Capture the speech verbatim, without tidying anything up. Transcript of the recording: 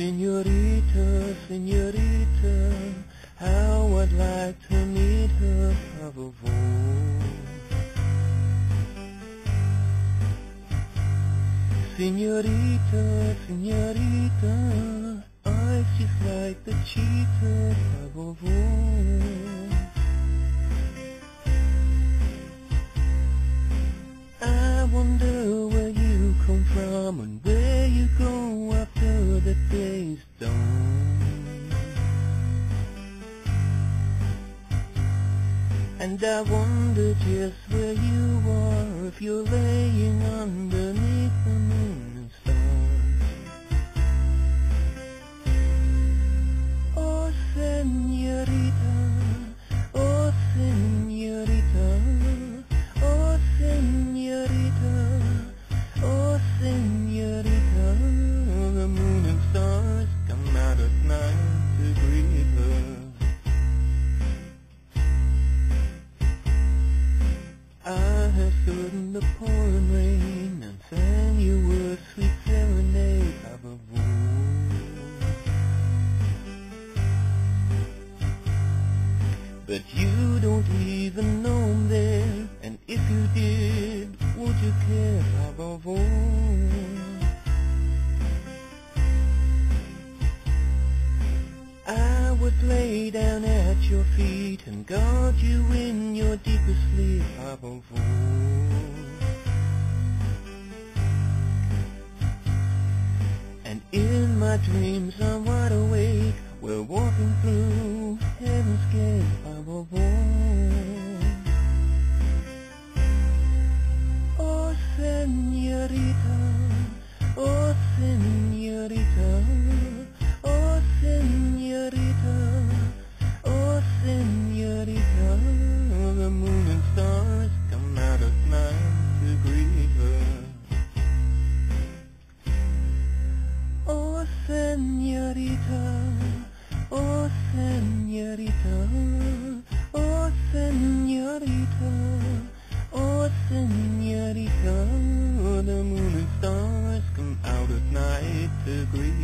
Señorita, señorita, how I'd like to meet her, por favor. Señorita, señorita, eyes just like the cheetah, por favor. I wonder where you come from and where you go after the day's done. And I wonder just where you are, if you're laying underneath the moon and stars. Oh, señorita, oh, señorita, oh, señorita, oh, señorita, the moon and stars come out at night to greet her. I have stood in the pouring rain and sang you a sweet serenade of a but you don't even know I'm there, and if you did, would you care above all? I would lay down at your feet and guard you in your deepest sleep above all. And in my dreams I'm wide awake, we're walking through heaven's gate above all. Oh, señorita, oh, señorita, oh, señorita, oh, señorita, the moon and stars come out at night to greet her. Oh, señorita, oh, señorita, oh, señorita, oh, señorita, the moon and stars come out at night to greet